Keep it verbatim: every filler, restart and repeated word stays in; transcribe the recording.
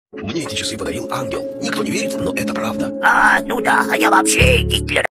Мне эти часы подарил ангел. Никто не верит, но это правда. А, ну да, а я вообще Гитлер.